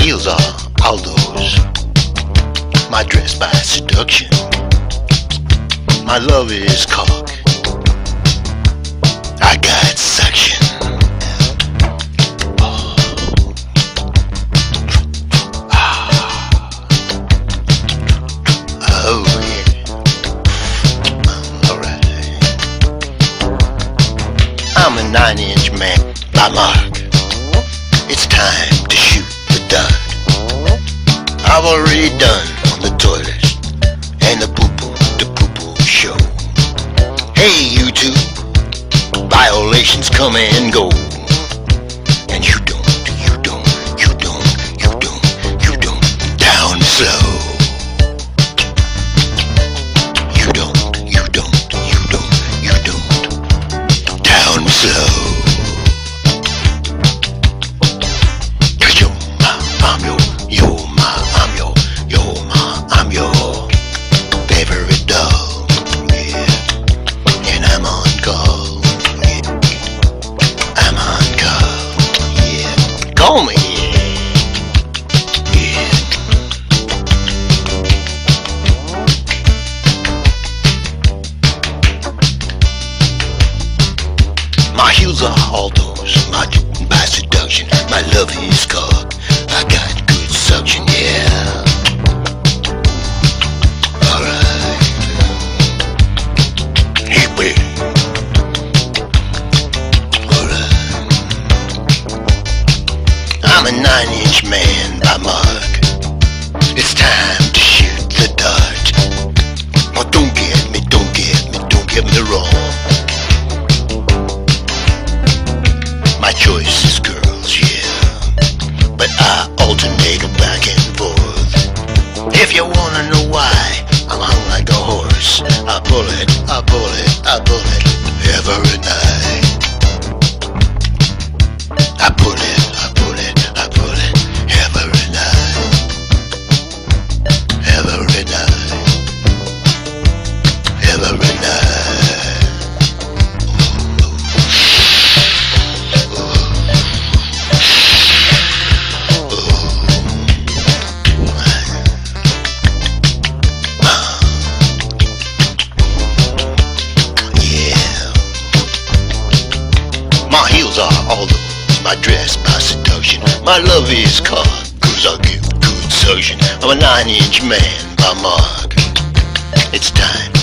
heels are all those. My dress by seduction. My love is cock. I got suction. Oh yeah. Alright. I'm a 9-inch man by mark. It's time to shoot the dart. I've already done on the toilet and the poo-poo show. Hey you two, violations come and go. And you don't down slow. You don't down slow. I'm your favorite dog, yeah. And I'm on call, yeah. I'm on call, yeah. Call me, yeah. My heels are all those, my by seduction. My love is cock. I got good suction, yeah. I'm a 9-inch man by mark. It's time to shoot the dart. Oh, don't get me wrong. My choice is girls, yeah, but I alternate back and forth. If you wanna know why I'm hung like a horse, I pull it every night. I pull it every night. Every night. Every night. Yeah. My heels are all those. My dress by seduction. My love is cock, 'cause I give good suction. I'm a 9-inch man by mark. It's time